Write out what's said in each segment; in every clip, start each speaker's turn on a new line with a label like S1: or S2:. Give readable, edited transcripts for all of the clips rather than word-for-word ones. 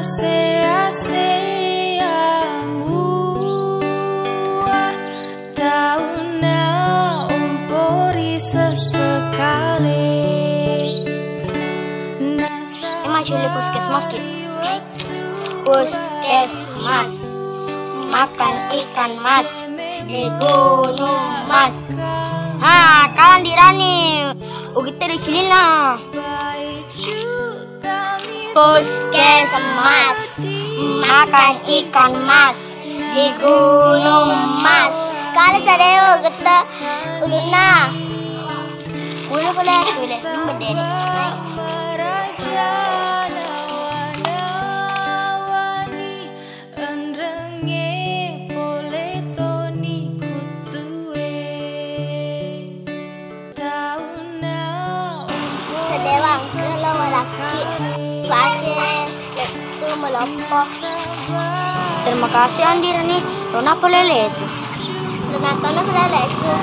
S1: Ini puskesmas gitu. Puskesmas makan ikan mas di gunung mas. Kalian dirani ugite di Cilina. Puskesmas makan ikan mas di gunung mas. Kalian sadeo kita uluna. Boleh berdiri. Sedewang kalau laki pakai itu melompok. Terima kasih Andir nih. Rona pelelesu. Rona pelelesu.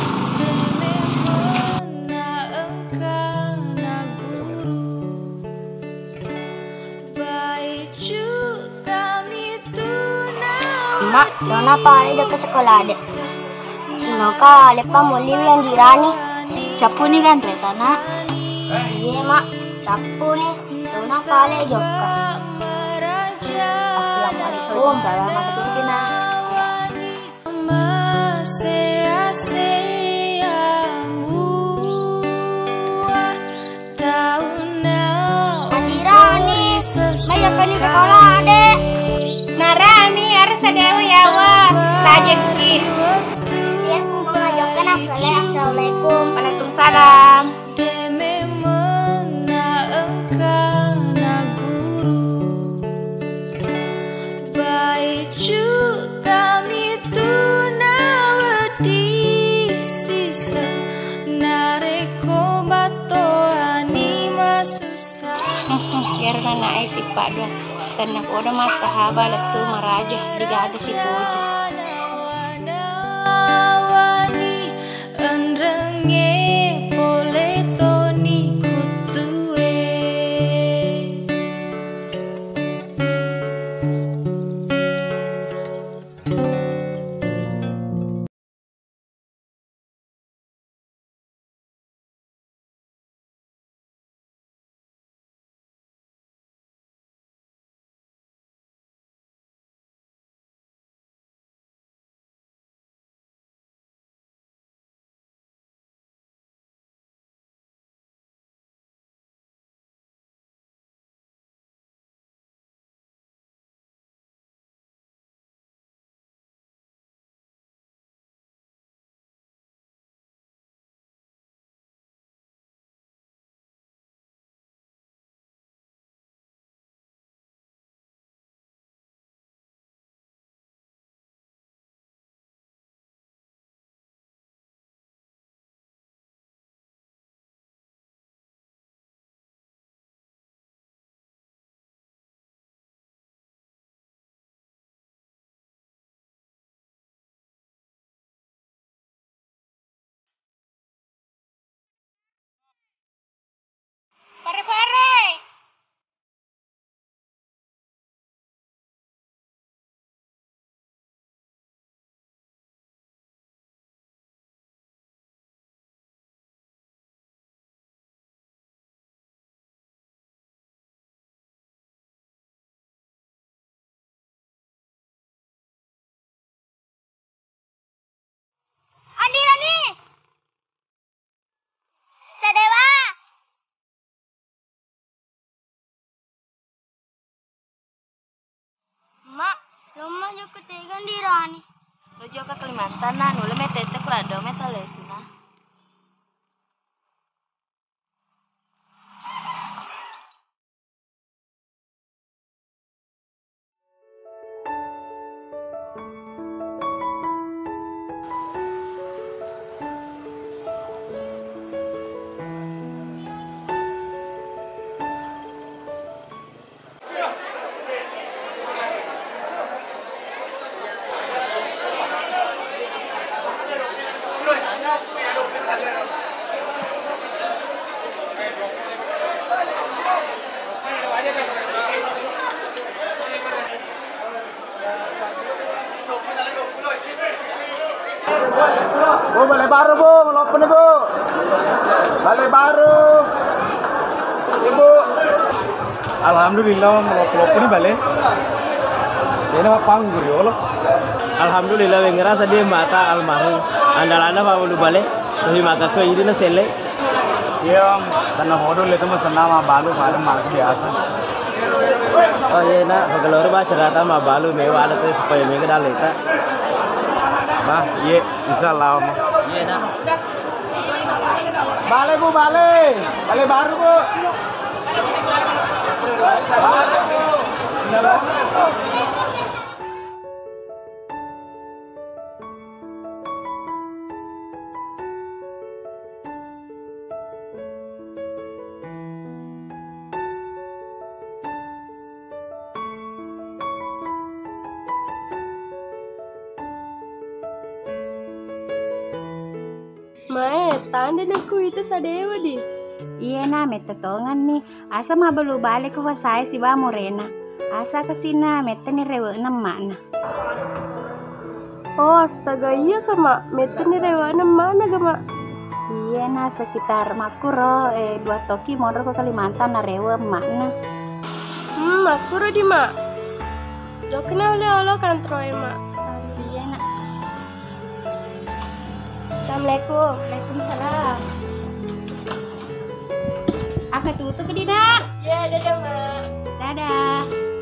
S1: Mak, Rona paling dekat sekolah deh. Maka lepas mulai yang dirani. Capu nih kan retana. Iya mak, capu nih. Rona paling joka. Assalamualaikum, selamat tina. Dirani, banyak di sekolah deh.
S2: Narami harus dewi ya wah tajeki.
S1: Ya mengajarkan assalamualaikum.
S2: Waalaikumsalam. Biar anak si Pak Dua karena aku udah mas sahabat itu meraja digada si Puji. Pare-pare.
S1: Rani. Sadewa. Mak, rumah juga ketiga di Rani.
S2: Lo juga ke Kalimantan nah, nulis metete kurado metalesi nah.
S3: baru Bu, melopen Bu. Balai baru. Ibu. Alhamdulillah melopen ini balai. Ini mah panggur ya Allah. Alhamdulillah wengerasa dia mata almarhum. Andalana Pak Ulu balai. Tapi maka ke ini na sele. Iya, karena modul itu mah senama balu mak biasa. Oh iya nak, kalau orang cerita mah balu mewah ada tuh supaya mereka dah leta. Bah, iya, insyaallah. Iya nak. Balik Bu, balik. Balik baru Bu. Balik Bu.
S2: Mae, tanda naku itu sadewa di.
S4: Iya na, meta tongan nih. Asa mah belum balik ke wasai si ba morena. Asa kesina meta nih rewe enam mana.
S2: Oh, astaga iya ka mak. Meta ni rewana mana ga mak?
S4: Iya na, sekitar makuro 2 toki mondor ke Kalimantan na rewe mana.
S2: Aku di mak. Jokna oleh kantroy mak.
S4: Iya na.
S2: Assalamualaikum.
S4: Waalaikumsalam. Aku tutup ke Dina.
S2: Ya, dadah mak.
S4: Dadah.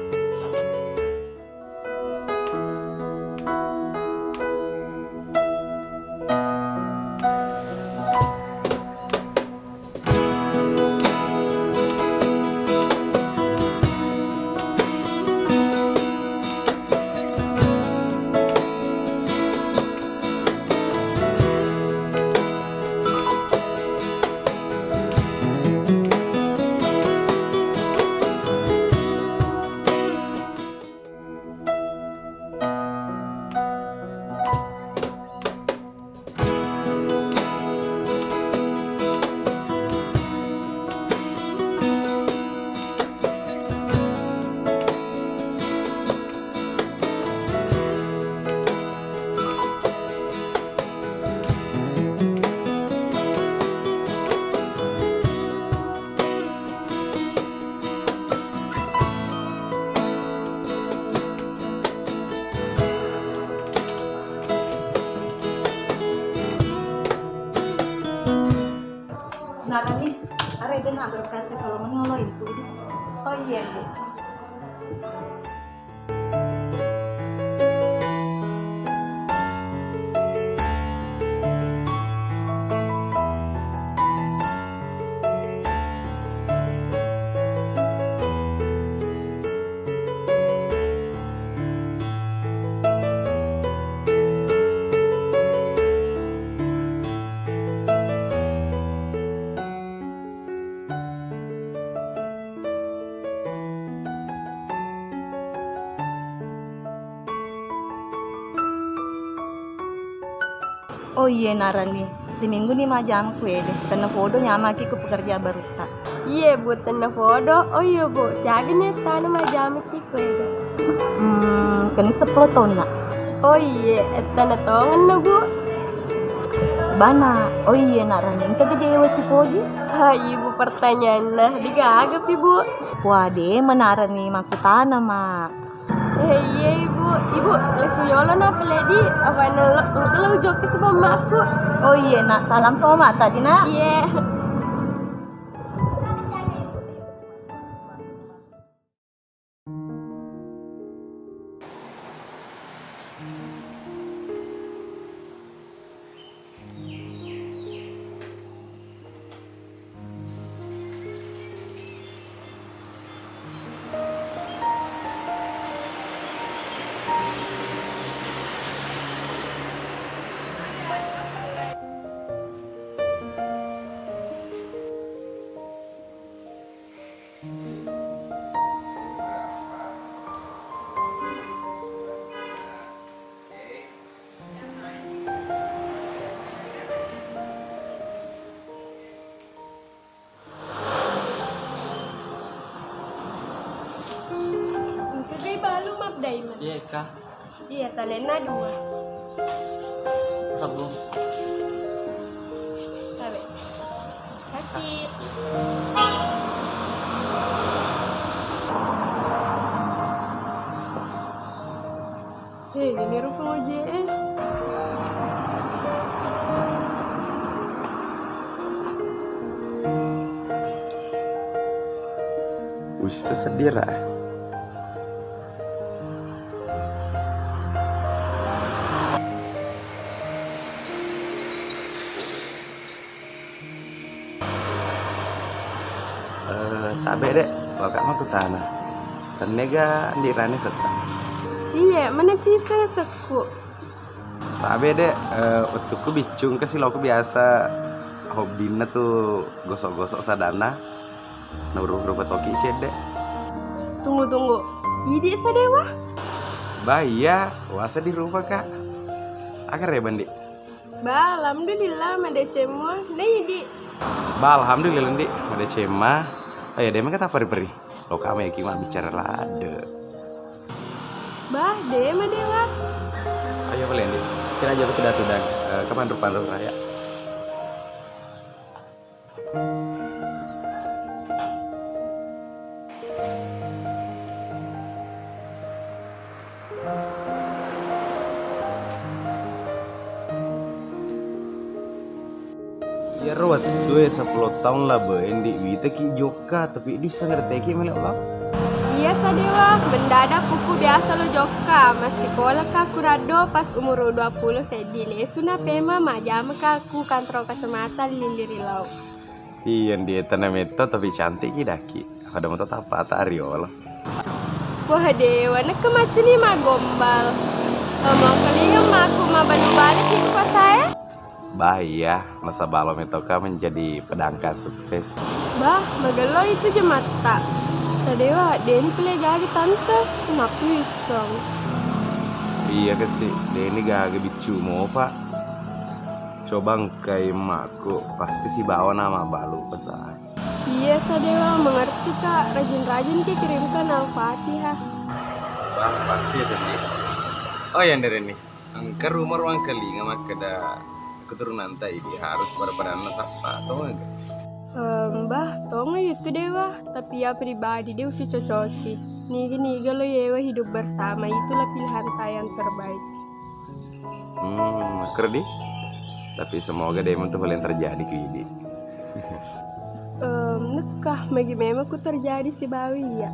S5: Narani, are itu nak berkas kalau menolong itu.
S2: Oh iya, Bu.
S5: Oh iya Narani, seminggu nih mah jam kue deh. Karena foto nyamaki ku pekerja baru tak.
S2: Iya, Bu, tanah fodo. Oh iya, Bu. Siaga nih tanah majami kiko itu.
S5: Kini 10 tahun nak.
S2: Oh iya, tanah tongan na, Bu.
S5: Bana, oh iya Narani, engkau kerja wasi poji?
S2: Ha, Ibu pertanyaan nah, digagap Ibu.
S5: Wade menarani maku tanah mak.
S2: Iya Ibu, Ibu lesu yolo na peledi. Apa nelo joki sebab maku.
S5: Oh iya nak, salam sama tadi nak.
S2: Iya. Kagay balo mapday man.
S6: Iya kak,
S2: Iya, tanena dua.
S6: sabun.
S2: kasih.
S6: Hei, ini rupa ojek.
S3: Wih, sesedih lah. Tabe dek, kalau kamu tuh tanah. Tenega di rani setan.
S6: Iya, mana bisa seku.
S3: Tabe dek, untukku bicung ke silo aku biasa hobinya tuh gosok-gosok sadana. Nurut-nurut toki dek.
S6: Tunggu. Idi sadewa?
S3: Bahaya, puasa di rumah kak. Akhir ya bandi.
S6: Ba, alhamdulillah made cemua. Nah idi.
S3: Ba, alhamdulillah di, ada cema. Ayo deh, kata peri-peri. Lo kamu ya gimana bicara lade.
S6: Bah, deh madewa.
S3: Ayo kalian di. Kira aja ke datu dan kapan rupa raya. Ya rawat tuh 10 tahun lah ben di wita ki joka tapi di sangerti ki melek lah.
S6: Iya sadewa, mendadak kuku biasa lo joka. Mas sekolah kaku rado pas umur 20 sedile. Suna pema majama kaku kantro kacamata lindiri lau.
S3: Iya dia tanah meto tapi cantik ki daki. Ada moto apa tak Ariola.
S6: Wah dewa, nak kemacini mah gombal. Mau kelihatan aku mah balik itu pas saya.
S3: Bahaya, masa balom itu kan menjadi pedangka sukses.
S6: Bah, magalo itu jemata. Sadewa, Deni pilih gagi tante, kenapa iseng?
S3: Iya ke sih, Deni gak bicu mau pak. Coba ngkai emakku, pasti si bawa nama balu besar.
S6: Iya Sadewa, mengerti kak. Rajin-rajin ki kirimkan Al-Fatihah.
S3: Bang, pasti ya tadi. Oh yang dari ini, angker rumah ruang kali nggak ada keturunan tadi harus berperan siapa atau enggak?
S6: Mbah, tongo itu dewa, tapi ya pribadi dia usi cocoki. Niga lo yewa hidup bersama itulah pilihan yang terbaik.
S3: Kerdi. Tapi semoga deh itu hal yang terjadi ke ini.
S6: Nekah, memang ku terjadi si bawi ya.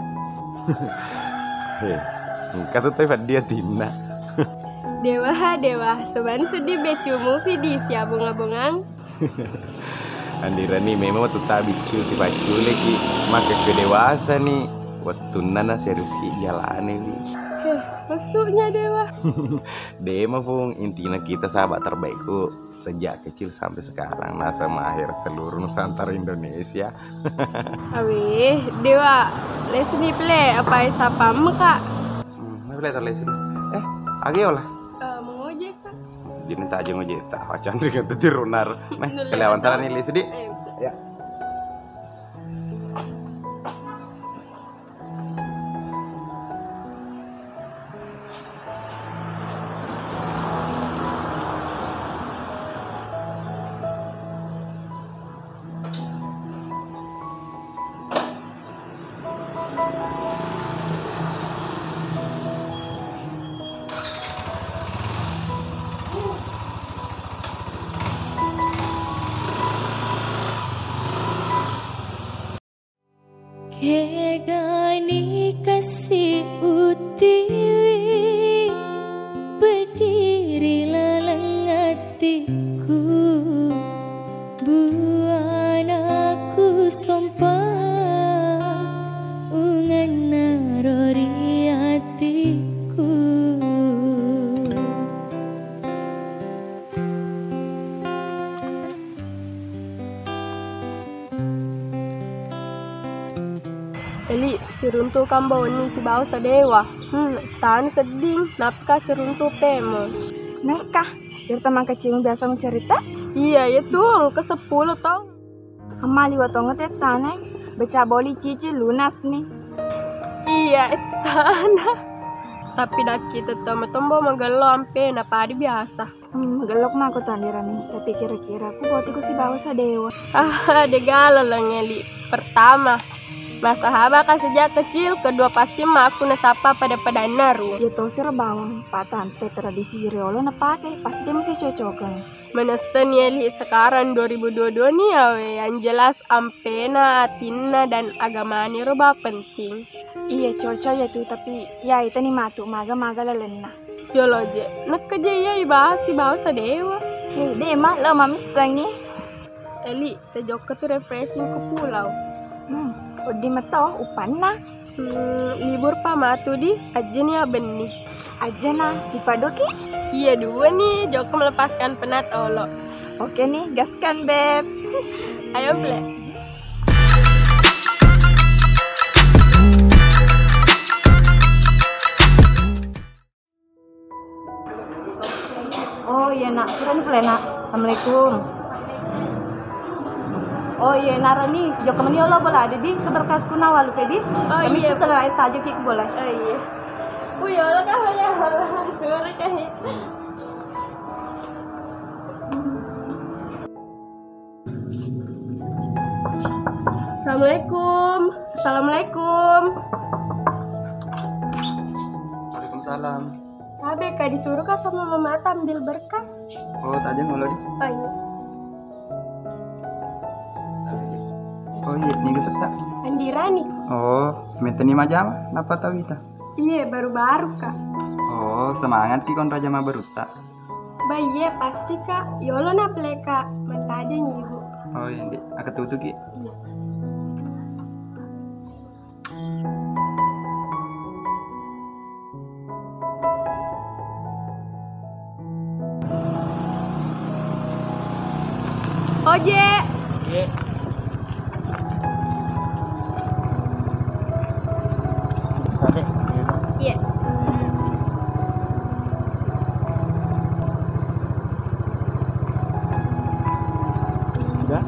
S3: Heh, kata tuh dia Tina.
S6: Dewa, seban sedih becumu video siya bunga-bungang.
S3: Andira nih memang waktu tak bicu si bacu lagi makin ke dewasa nih waktu nana serius jalan nih.
S6: Masuknya dewa.
S3: Dema pun intinya kita sahabat terbaikku sejak kecil sampai sekarang nah sama akhir seluruh Nusantara Indonesia.
S6: Awih, dewa, les nih play apa siapa kak?
S3: Boleh terles ini. Agi olah.
S6: Mengojek kak.
S3: Jadi tak aja ngojek tak. Wacan dengan tuh runar. Nah sekali awantaran ini les di. Ya.
S7: Kegani kasih utiwi berdiri laleng hatiku buan aku sumpah ungan narori hatiku.
S6: Eli, si runtuh kambau ni si bau sadewa. Tahan seding, napkah si runtuh pemo.
S2: Nakah, biar teman kecil biasa mencerita?
S6: Iya, ya tuh, ke-10 tong.
S2: Amali watongot ya tanah, baca boli cici lunas nih.
S6: Iya, tanah. Tapi dak kita tombo magelo ampe na padi biasa.
S2: Magelok mah aku tandirani, tapi kira-kira aku buat aku si bawa sa dewa.
S6: Degala lang Eli. Pertama, masa haba kan sejak kecil, kedua pasti mah aku nasapa pada naru.
S2: Ya tau sih bawang, pak tante tradisi Riolo na pakai, pasti dia mesti cocokan.
S6: Menesan Eli sekarang 2022 nih ya we, yang jelas ampena, atina dan agama ni roba penting.
S2: Iya cocok ya tuh, tapi ya itu nih matu maga lelena.
S6: Yo lo je, nak kerja ya ibahas si bawa sadewa.
S2: Ya deh mah lo mami sangi.
S6: Eli, tejok tuh refreshing ke pulau.
S2: Udah matoh upan na.
S6: Libur pa matu di aja nih benih.
S2: Aja nah si padoki.
S6: Iya dua nih, Joko melepaskan penat olo.
S2: Oke nih, gaskan beb.
S6: Ayo play.
S5: Oh iya nak, keren play nak. Assalamualaikum. Oh iya Narani, joko meni Allah boleh ada di keberkas kuna walu pedi. Kami
S6: iya,
S5: itu tengah aja kik boleh.
S6: Oh iya. Wih, Allah kah ya Allah. Suara kayak. Assalamualaikum. Assalamualaikum.
S3: Waalaikumsalam.
S6: Kabe kak disuruh kak sama mama ambil berkas.
S3: Oh, tadi ngolo di.
S6: Oh iya.
S3: Oh iya, ini geserta.
S6: Andirani.
S3: Oh, meteni majam, napa tahu kita?
S6: Iya, baru-baru kak.
S3: Oh, semangat ki kon raja ma beruta.
S6: Iya pasti kak. Yolo na play kak. Mata aja nih ibu.
S3: Oh iya, Dik. Aku tutup ki.
S6: Oje.
S3: Iya.
S6: Iya.
S3: Udah.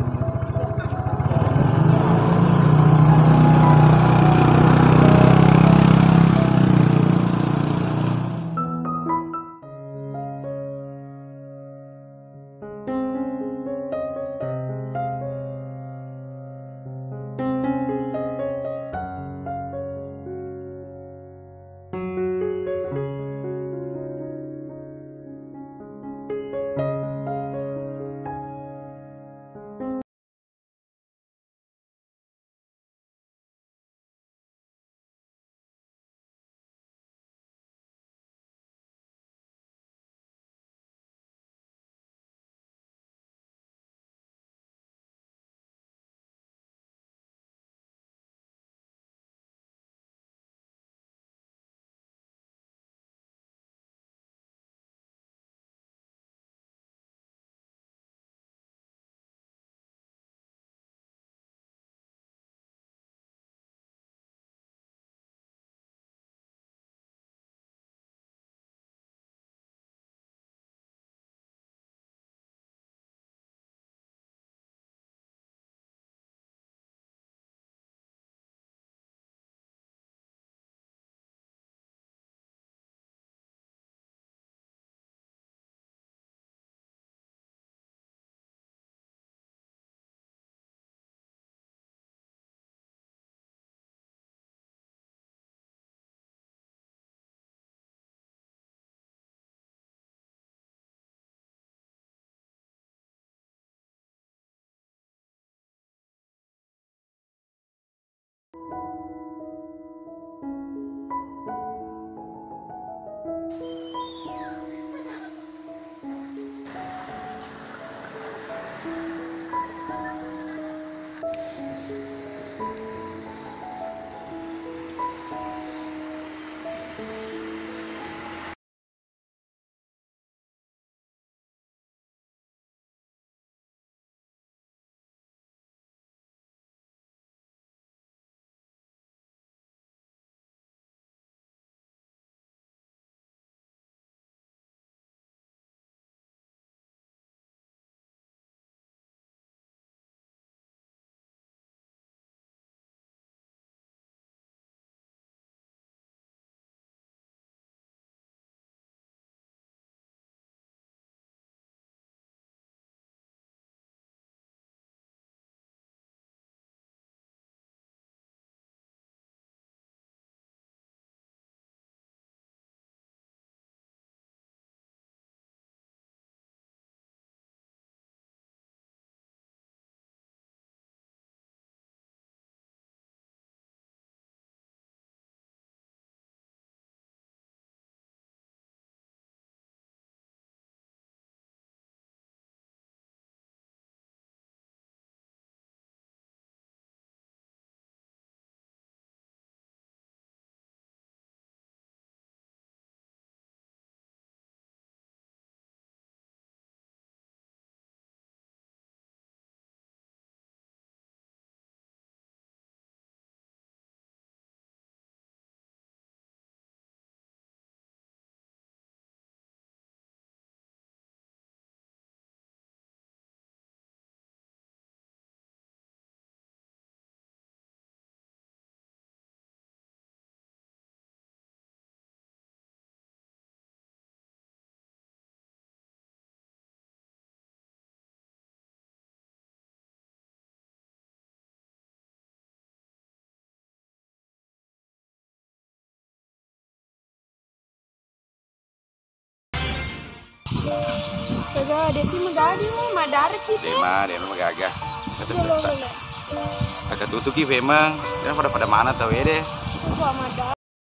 S6: Astaga, Deti magadi mo, madara kita.
S3: Vema, dia magagah. Kata serta. Agak tutuki Vema. Dia pada mana tahu ya deh.
S6: Wah, madara.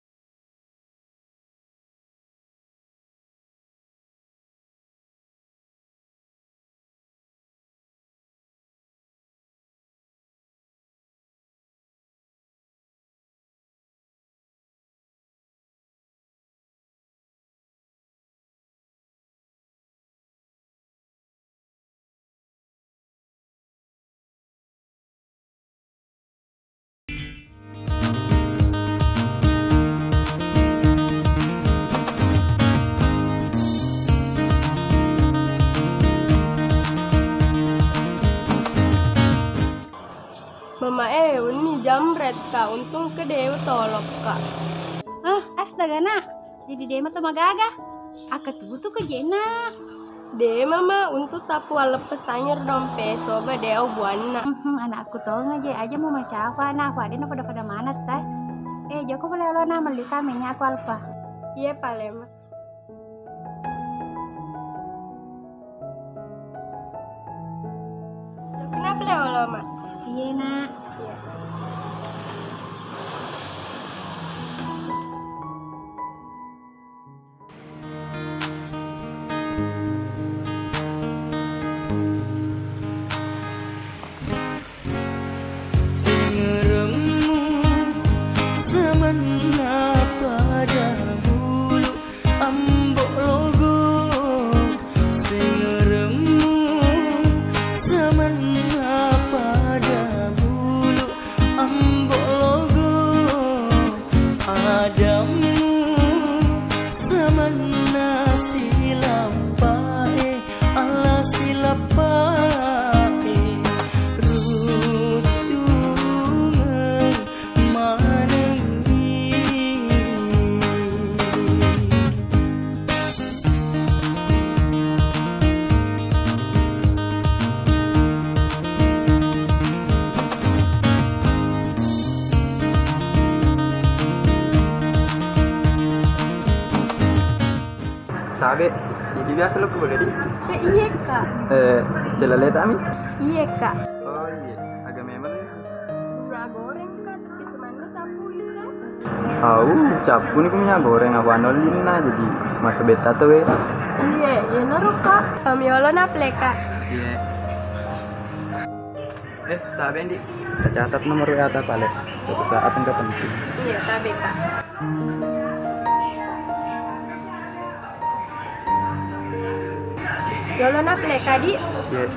S6: Mama ini jamret kak, untung ke dewa tolok kak.
S4: Astaga nak, jadi dema tuh magaga. Aku tuh ke jena.
S6: De mama, untuk tapu alepes sanyur dompet, coba deh buana.
S4: Anakku tuh aja mau macam apa, nah aku ada pada mana tah? Joko boleh lo nama beli kaminya aku alfa.
S6: Iya palema. Kenapa lo mak?
S4: Iya nak.
S8: Sabe, jadi biasa lo boleh di?
S6: Iya kak.
S8: Celale tami?
S6: Iya kak.
S8: Oh iya, agak memang ya.
S6: Udah goreng kak, tapi semana capu itu.
S8: Capu nih punya goreng apa nolin nah jadi maka beta tuh ya.
S6: Iya, ya naruh kak. Pamiolo naple kak.
S8: Iya. Sabe Andi, catat nomor WA ta pale. Suatu saat enggak penting.
S6: Iya, tabe kak. Yolo naple kak di.
S8: Iya.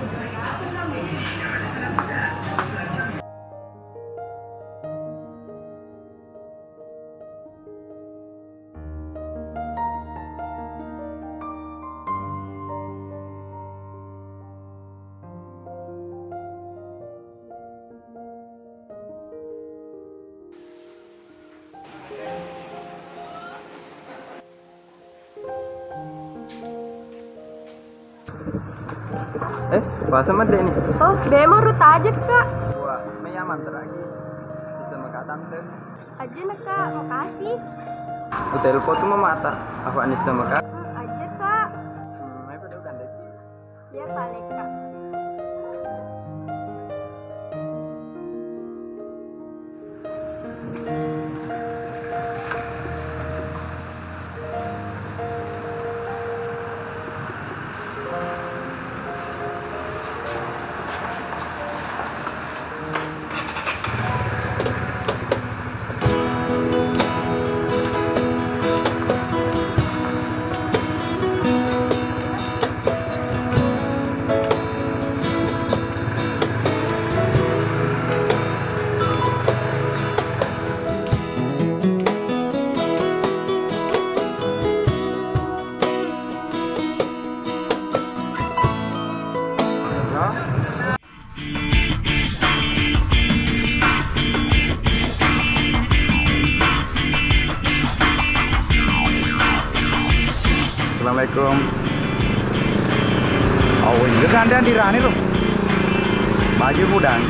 S8: Bahasa mana ini?
S6: Oh, bemo rut aja kak.
S8: Wah, meyaman lagi. Sisa makatan deh.
S6: Aja nak kak, makasih.
S8: Telepon tuh mau mata. Apa nih sama kak?
S6: Aja kak.
S8: Ayo pada kan deh.
S6: Iya paling kak.
S3: Assalamualaikum. Oh iya gantian di Rani loh. Baju mudang.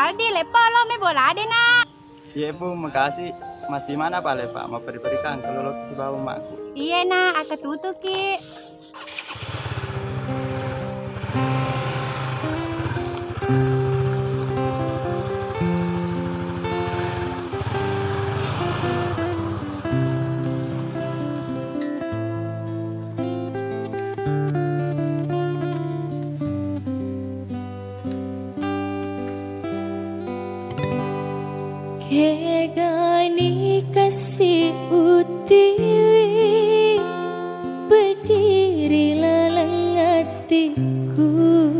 S4: Saldi, lepa lo me bola deh nak.
S8: Iya bu, makasih. Masih mana Pak Lepa? Mau beri-berikan kalau lo si bawa makku.
S4: Iya nak, aku tutup ki.
S7: Kegani kasih utiwi berdiri laleng hatiku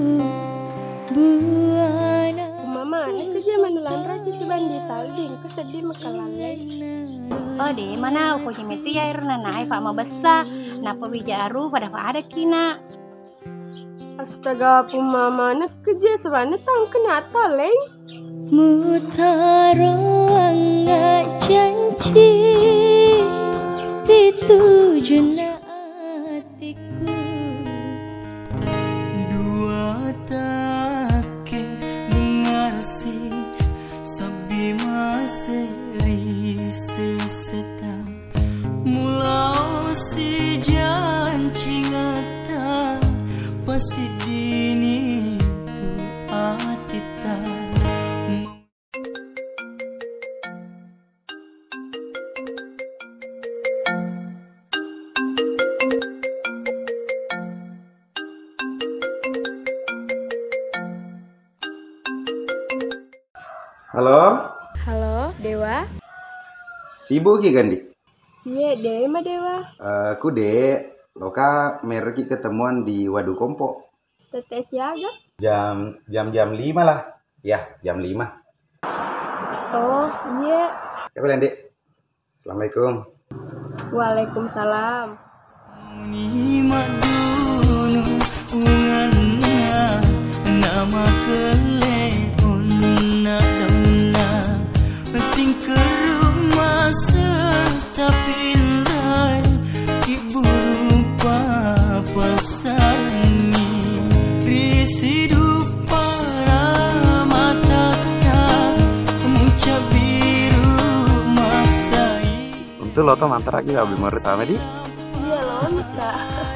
S7: buana.
S6: Mama, ini kerja manulan raja si bandi salding, kesedih makalalai.
S4: Oh deh, mana aku itu ya irna naik pak mau besar. Napa wijaru pada pak ada kina.
S6: Astaga, mama, nak kerja sebenarnya tang kenapa leng?
S7: Mutaro angga janji dituju na hatiku.
S9: Dua take dengar si sabi maseri seseta mulau si janji ngata pasti dini tu atita.
S3: Halo,
S6: Halo, Dewa?
S3: sibuk ki Gandi?
S6: Iya, Dewa Dewa.
S3: Aku dek, loka mereki ketemuan di Waduk Kompo.
S6: Tetes siaga?
S3: Jam 5 lah. Ya, jam 5.
S6: Oh, iya.
S3: Ya boleh dek. Assalamualaikum.
S6: Waalaikumsalam.
S9: Muni madunu unganna nama keleonna damna sing kerumah tapi indah ibu rupa pasangi risidu para mata muncak biru masai.
S3: Untuk lo tuh mantar lagi gak beli murid sama di?
S6: Iya loh, Nika.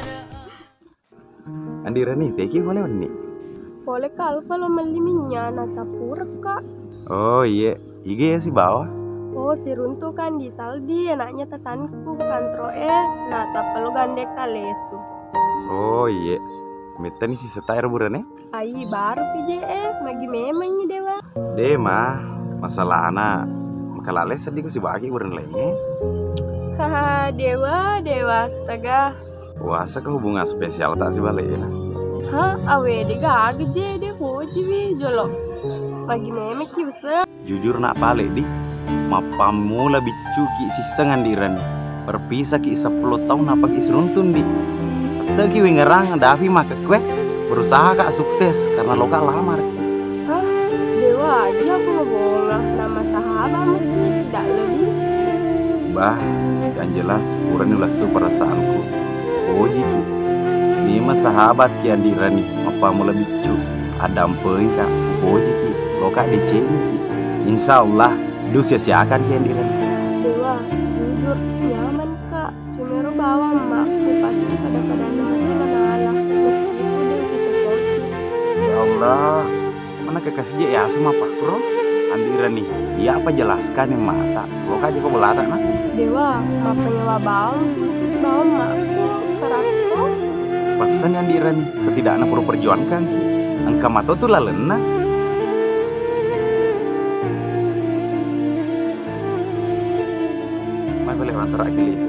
S3: Andira nih, teki boleh nih.
S6: Boleh kalfa lo meliminya na capur kak.
S3: Oh iya, IG ya si bawah.
S6: Oh, si runtuh kan di saldi, anaknya tasanku kantroe. Nah, tak perlu gandek kalesu.
S3: Oh iya, meta nih si setair burane.
S6: Ai baru PJE, magi memang ini Dewa.
S3: Deh mah, masalah anak makalales sedih si bagi buran lainnya.
S6: Haha, Dewa, astaga.
S3: Puasa ke hubungan spesial tak sih balik ya?
S6: Hah, awe de gak je de hoji wi jolo. Magi memang ki besar.
S3: Jujur nak balik di, mapamula bicuki si sengandiran. Perpisah ki 10 tahun apa ki seruntun di. Teki wi ngerang Davi maka kue berusaha kak sukses karena lokal lamar.
S6: Hah, Dewa, dia aku ngomong nama sahabatmu ki tidak lebih.
S3: Bah, yang jelas kurang ulah perasaanku. Oh jiki, ini mah sahabat kian dirani, apa mula bicu, ada empeing kak. Oh jiki, loka deceni ki. Insya Allah, sia-siakan kian dirani.
S6: Dewa, jujur nyaman kak. Cumero bawa emakku pasti pada nemenin anak-anak. Meskipun dia si cosoki.
S3: Ya Allah, mana kekasih je ya sama Pak Bro? Andira nih, dia apa jelaskan yang mata? Loka aja kok belata nak?
S6: Dewa, penyewa bawang, terus bawa emakku keras kok.
S3: Pesan yang Andira nih, setidaknya perlu perjuangkan ki. Engkau mata tuh lalena. Mai boleh antar lagi lesu.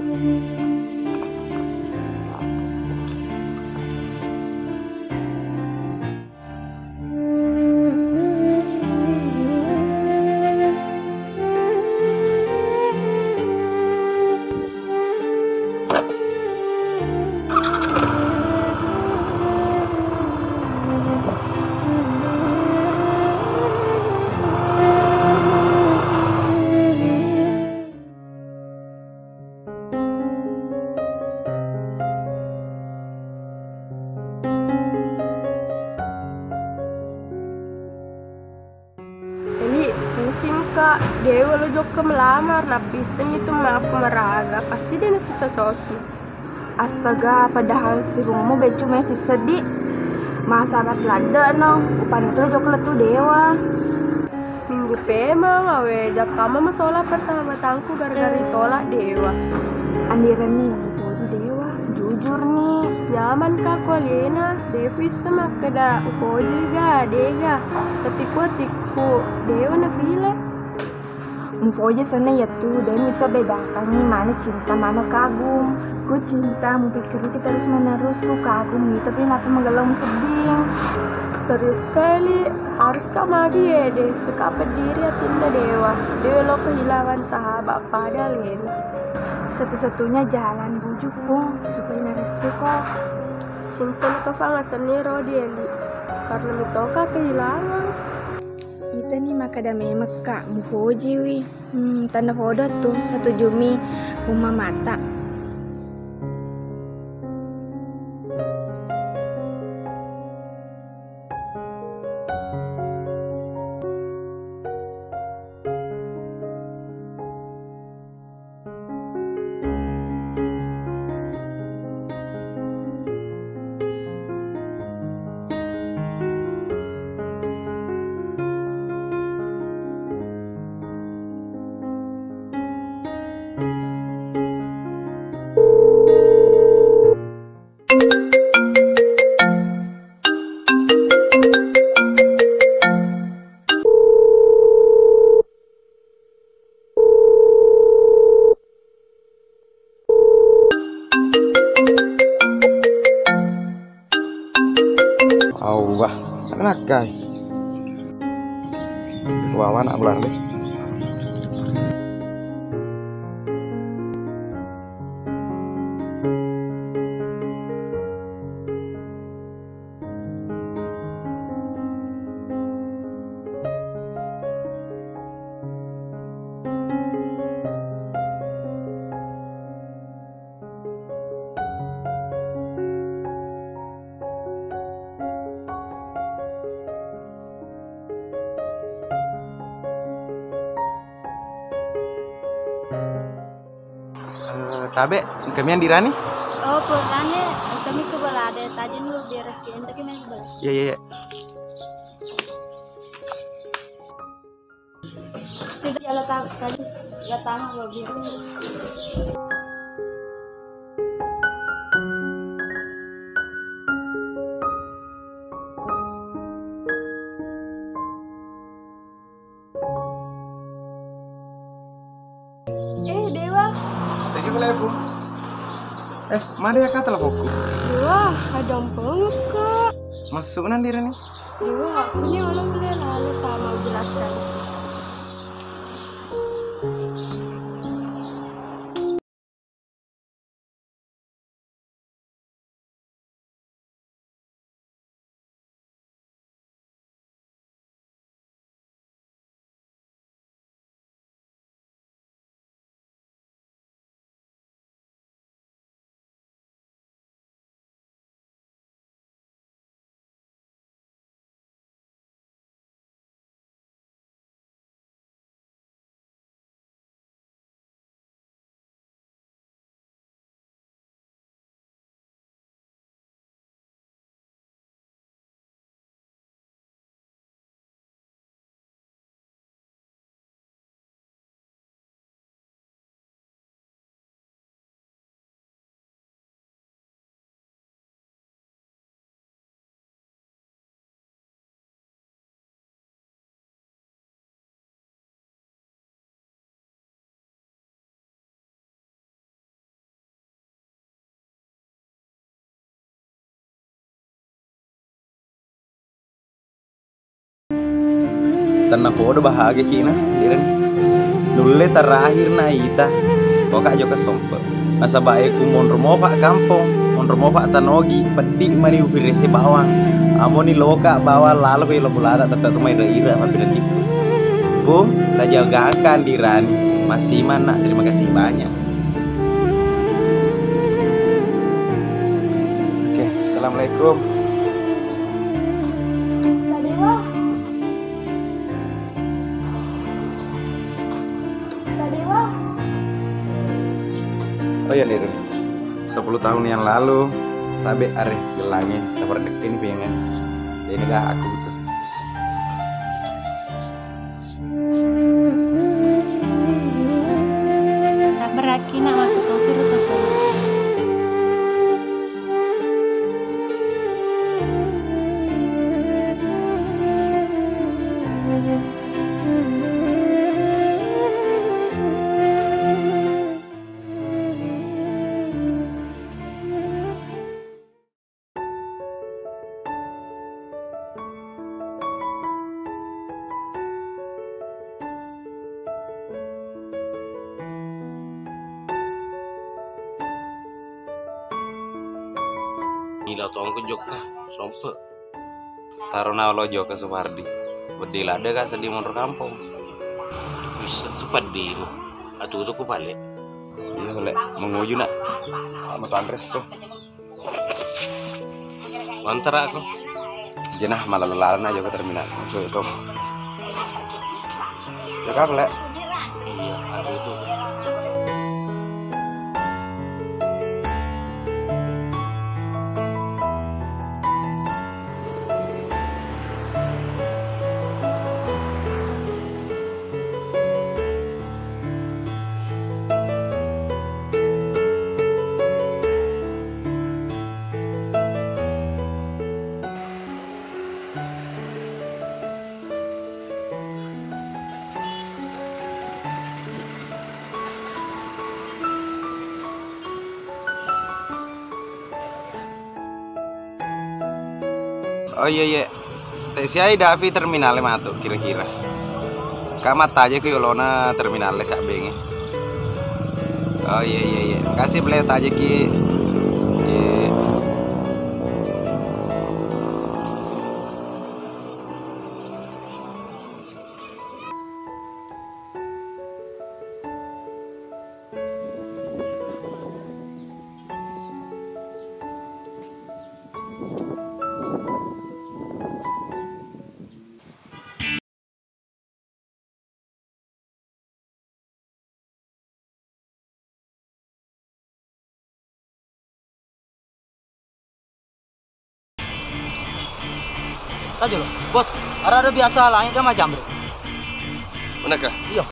S6: Kak, Dewa lo Jokka melamar, napisem itu maaf meraga, pasti dia nasi cocoki.
S2: Astaga, padahal si Bungamu becu masih sedih. Masabat lada no, upan itu Jokka letu Dewa.
S6: Minggu pemang awe jap kama masalah persahabatanku gara-gara ditolak Dewa.
S2: Andiran nih, puji Dewa, jujur nih.
S6: Nyaman kak Kolena, Devi sama keda ufoji ga dega, tapi kuatiku Dewa na vile.
S2: Mufoje sana ya tuh, dan bisa bedakan nih mana cinta mana kagum. Ku cinta, mu pikir kita terus menerus ku kagum nih, tapi kenapa menggelam sedih?
S6: Serius sekali, harus kamadi ya deh, cekap berdiri atinda Dewa. Dewa lo kehilangan sahabat pada Lena.
S2: Satu-satunya jalan bujukku supaya narestu kok.
S6: Cinta ke fangasan nero Deli, karena mitoka kehilangan.
S2: Ita nih makadame meka mufoji wi. Tanda foto tuh satu jumi rumah mata.
S3: Wah, enak guys. Wawan nak bulan deh. Tabe, kami yang dirani?
S1: Oh, pulangnya kami ke balada tadi nu biar kita kami ke balada.
S3: Iya.
S1: Tidak jalan tadi, datang gua biar.
S6: Dewa.
S3: Thank you Bu. Mana ya kata teleponku?
S6: Dewa, ada banget kak.
S3: Masuk nanti Rani.
S6: Dewa, ini orang boleh lalu tak mau jelaskan.
S3: Tanah podo bahagia kina, diren. Nulle terakhir na ita, kok joka sompo. Masa baikku mon romo pak kampung, mon romo pak tanogi, pedik mani ubirese bawang. Amoni loka bawa lalu ke lobulada tetap tumai reira mapira tipu. Bu, tak jagakan dirani. Masih mana? Terima kasih banyak. Oke, assalamualaikum.
S8: ya liru. 10 tahun yang lalu, tabe arif gelangnya, tabar dekin pengen. Ini kah aku gitu.
S4: Sabar aki nak waktu kau suruh tuh.
S8: Gila tuang ke Jogja, sompe. Taruna lo Jogja Supardi. Bedil ada kah sedih mundur kampung. Bisa tuh padi lo. Atuh tuh ku balik. Iya boleh menguju nak. Sama tuan res tuh. Mantar aku. Jenah malah lelaran aja ke terminal. Coba itu. Ya kan boleh. Iya, atuh itu. Oh iya. Teh siai dapi terminale matu kira-kira. Kamat aja ke yolona terminale sak bengi. Oh iya. Makasih beli aja ki. Iya.
S10: Tadi lo, bos, ada biasa langit kan macam bro.
S8: Manakah?
S10: Iya.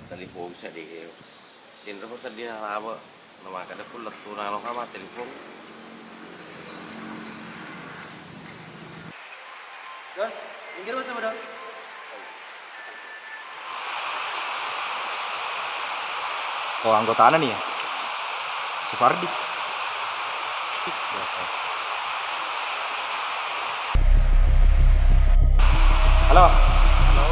S8: telepon sa di. Din ro sa di na labo. Nama kada pulat tunalo ka ma telepon.
S10: Don, minggir mo sama Don.
S3: Oh, anggota mana nih ya? Supardi. Halo.
S8: Halo.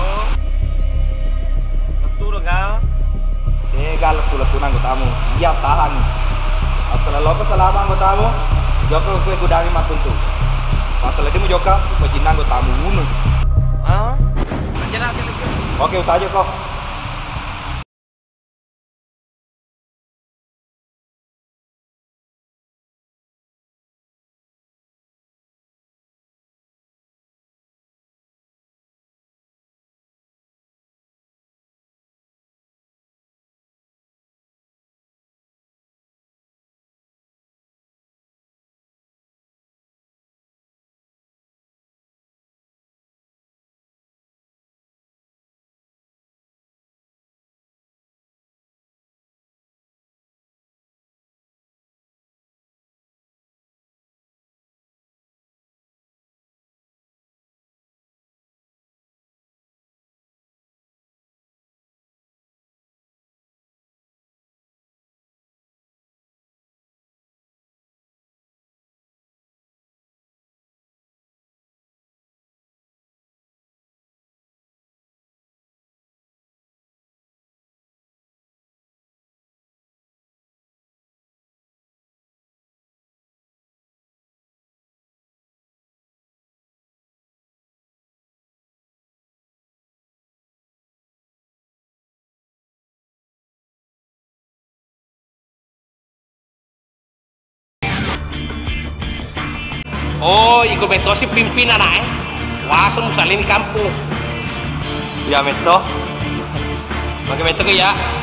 S8: Betul enggak?
S3: Gal letu anggotamu. Siap tahan. Assalamualaikum selama anggotamu. Joko kue gudangi matuntu. Masalah dia mau joka, kau jinang anggotamu bunuh.
S8: Ah? Aja nanti lagi.
S3: Oke, udah aja kok.
S8: Oh, iko beto si pimpinan ae. Wah, semusalin di kampung.
S3: Ya, Meto.
S8: Pakai beto ke ya.